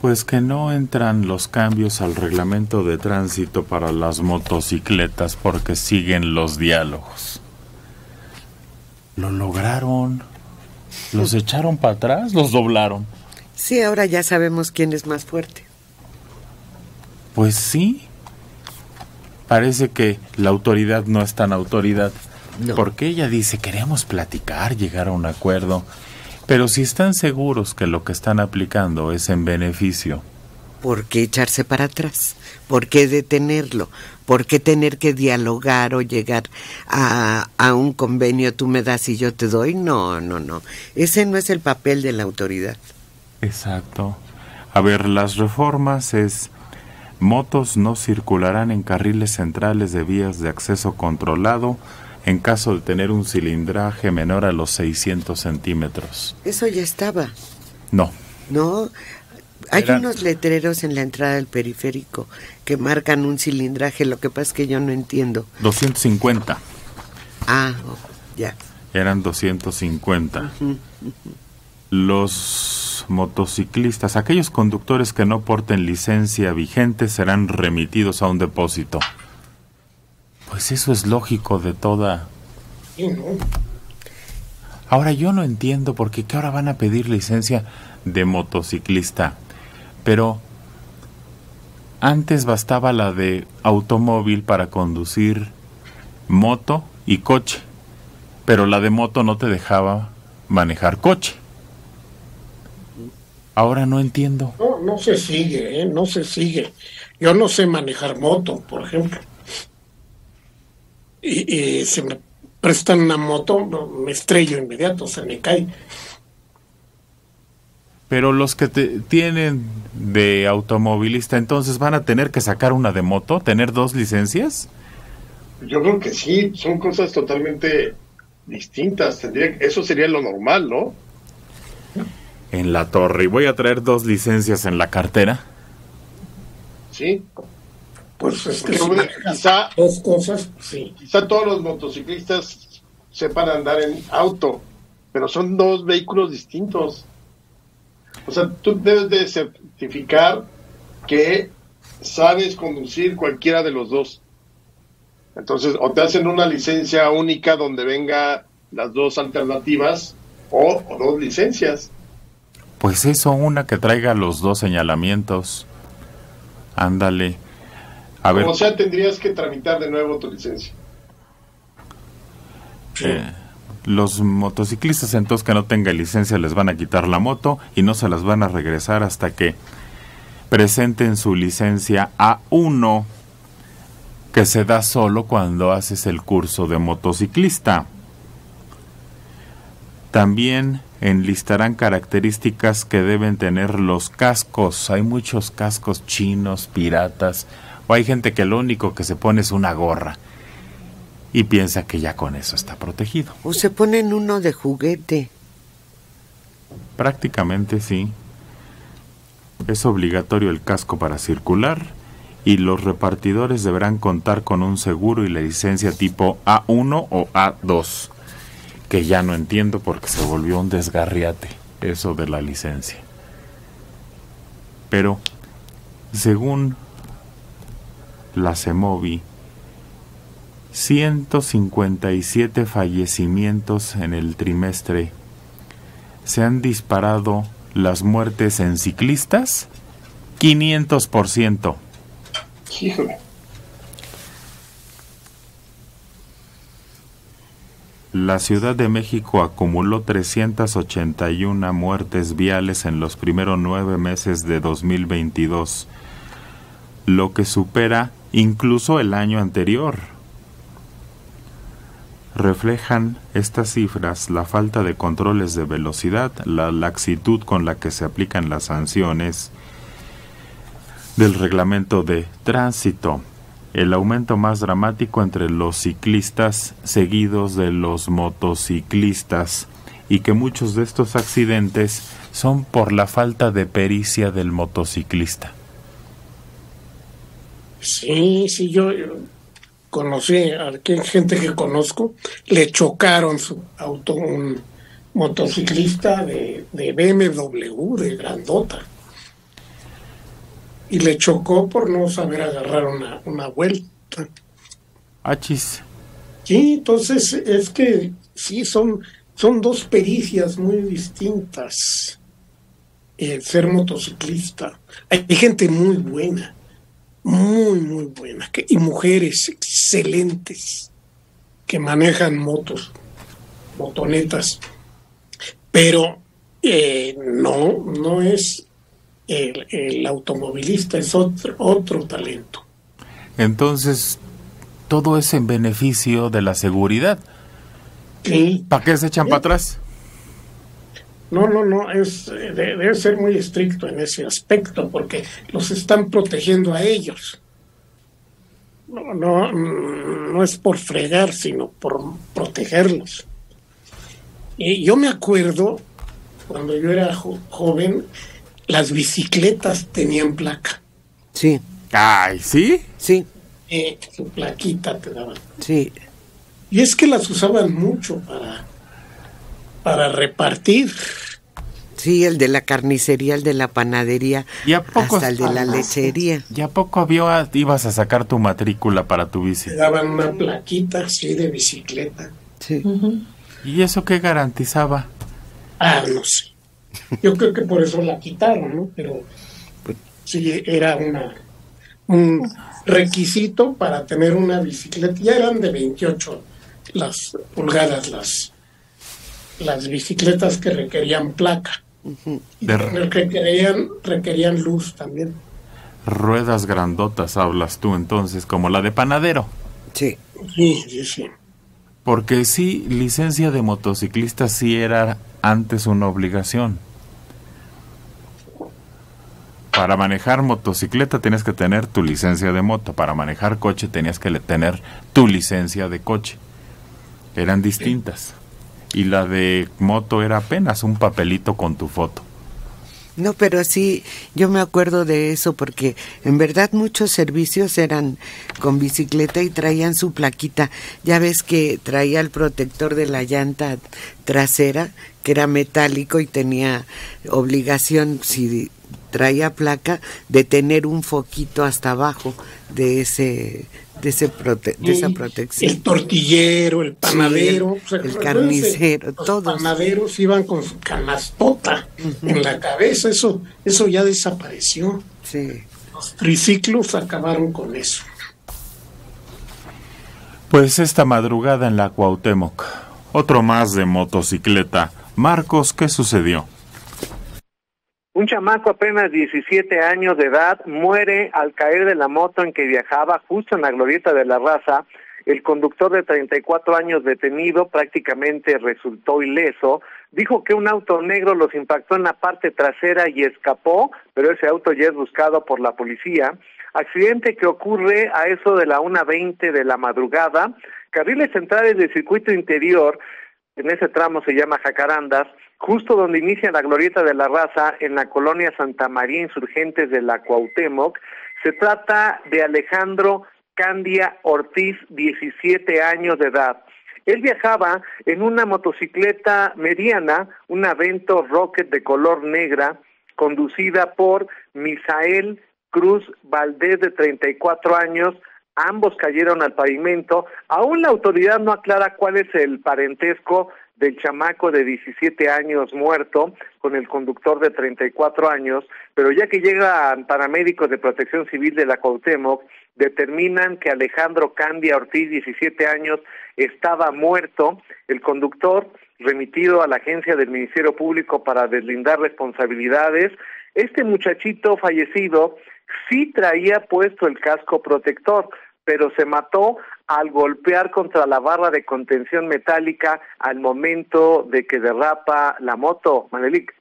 Pues que no entran los cambios al reglamento de tránsito para las motocicletas porque siguen los diálogos. Lo lograron. Los echaron para atrás, los doblaron. Sí, ahora ya sabemos quién es más fuerte. Pues sí. Parece que la autoridad no es tan autoridad. No. Porque ella dice, queremos platicar, llegar a un acuerdo. Pero si están seguros que lo que están aplicando es en beneficio. ¿Por qué echarse para atrás? ¿Por qué detenerlo? ¿Por qué tener que dialogar o llegar a un convenio, tú me das y yo te doy? No. Ese no es el papel de la autoridad. Exacto. A ver, las reformas es... Motos no circularán en carriles centrales de vías de acceso controlado en caso de tener un cilindraje menor a los 600 centímetros. Eso ya estaba. No. No, hay unos letreros en la entrada del periférico que marcan un cilindraje, lo que pasa es que yo no entiendo. 250. Ya. Eran 250. Los motociclistas, aquellos conductores que no porten licencia vigente serán remitidos a un depósito. Pues eso es lógico de toda... Sí, ¿no? Ahora yo no entiendo por qué ahora van a pedir licencia de motociclista, pero antes bastaba la de automóvil para conducir moto y coche, pero la de moto no te dejaba manejar coche. Ahora no entiendo. No se sigue, no se sigue. Yo no sé manejar moto, por ejemplo. Y se me prestan una moto, me estrello inmediato, se me cae. Pero los que tienen de automovilista, entonces van a tener que sacar una de moto, tener 2 licencias. Yo creo que sí, son cosas totalmente distintas. Eso sería lo normal, ¿no? En la torre. ¿Y voy a traer 2 licencias en la cartera? Sí. Pues es que quizá 2 cosas, sí. Quizá todos los motociclistas sepan andar en auto, pero son 2 vehículos distintos. O sea, tú debes de certificar que sabes conducir cualquiera de los 2. Entonces, o te hacen una licencia única donde venga las 2 alternativas, o 2 licencias. Pues eso, una que traiga los 2 señalamientos. Ándale. A ver. O sea, tendrías que tramitar de nuevo tu licencia. Los motociclistas entonces que no tengan licencia les van a quitar la moto y no se las van a regresar hasta que presenten su licencia A1, que se da solo cuando haces el curso de motociclista. También enlistarán características que deben tener los cascos. Hay muchos cascos chinos, piratas, o hay gente que lo único que se pone es una gorra y piensa que ya con eso está protegido. O se ponen uno de juguete. Prácticamente sí. Es obligatorio el casco para circular y los repartidores deberán contar con un seguro y la licencia tipo A1 o A2, que ya no entiendo porque se volvió un desgarriate eso de la licencia. Pero, según la CEMOVI, 157 fallecimientos en el trimestre. Se han disparado las muertes en ciclistas 500%. Híjole. La Ciudad de México acumuló 381 muertes viales en los primeros 9 meses de 2022, lo que supera incluso el año anterior. Reflejan estas cifras la falta de controles de velocidad, la laxitud con la que se aplican las sanciones del reglamento de tránsito, el aumento más dramático entre los ciclistas seguidos de los motociclistas y que muchos de estos accidentes son por la falta de pericia del motociclista. Sí, yo conocí a gente que conozco, le chocaron su auto, un motociclista de BMW, de grandota. y le chocó por no saber agarrar una vuelta. Achis. Sí, entonces es que sí, son dos pericias muy distintas. Ser motociclista. Hay gente muy buena, muy buena, y mujeres excelentes que manejan motonetas, pero no es el automovilista, es otro talento. Entonces, todo es en beneficio de la seguridad. Sí. ¿Para qué se echan para atrás? No, debe ser muy estricto en ese aspecto, porque los están protegiendo a ellos. No es por fregar, sino por protegerlos. Y yo me acuerdo, cuando yo era joven, las bicicletas tenían placa. Sí. Ay, ¿sí? Sí. Su plaquita te daban. Sí. Y es que las usaban mucho para repartir. Sí, el de la carnicería, el de la panadería, ¿Y a poco, hasta el de la lechería. ¿Y a poco ibas a sacar tu matrícula para tu bici? Te daban una plaquita así de bicicleta. Sí. ¿Y eso qué garantizaba? No sé. Yo creo que por eso la quitaron, ¿no? Pero sí, era un requisito para tener una bicicleta. Ya eran de 28 las pulgadas las bicicletas que requerían placa. Requerían luz también. Ruedas grandotas hablas tú entonces, como la de panadero. Sí. Sí. Porque sí, licencia de motociclista sí era antes una obligación. Para manejar motocicleta tienes que tener tu licencia de moto. Para manejar coche tenías que tener tu licencia de coche. Eran distintas. Y la de moto era apenas un papelito con tu foto. No, pero sí, yo me acuerdo de eso porque en verdad muchos servicios eran con bicicleta y traían su plaquita. Ya ves que traía el protector de la llanta trasera, que era metálico y tenía obligación, si traía placa, de tener un foquito hasta abajo de esa protección. El tortillero, el panadero, sí, el carnicero, todos. Los panaderos iban con su canastota en la cabeza, eso ya desapareció. Sí. Los triciclos acabaron con eso. Pues esta madrugada en la Cuauhtémoc, otro más de motocicleta. Marcos, ¿qué sucedió? Un chamaco apenas 17 años de edad muere al caer de la moto en que viajaba justo en la Glorieta de la Raza. El conductor de 34 años detenido prácticamente resultó ileso. Dijo que un auto negro los impactó en la parte trasera y escapó, pero ese auto ya es buscado por la policía. Accidente que ocurre a eso de la 1:20 de la madrugada. Carriles centrales del circuito interior, en ese tramo se llama Jacarandas, justo donde inicia la Glorieta de la Raza, en la colonia Santa María Insurgentes de la Cuauhtémoc. Se trata de Alejandro Candia Ortiz, 17 años de edad. Él viajaba en una motocicleta mediana, una Vento Rocket de color negra, conducida por Misael Cruz Valdés, de 34 años. Ambos cayeron al pavimento. Aún la autoridad no aclara cuál es el parentesco del chamaco de 17 años muerto con el conductor de 34 años, pero ya que llegan paramédicos de Protección Civil de la Cuauhtémoc, determinan que Alejandro Candia Ortiz, 17 años, estaba muerto. El conductor remitido a la agencia del Ministerio Público para deslindar responsabilidades. Este muchachito fallecido sí traía puesto el casco protector, pero se mató al golpear contra la barra de contención metálica al momento de que derrapa la moto, Manelik.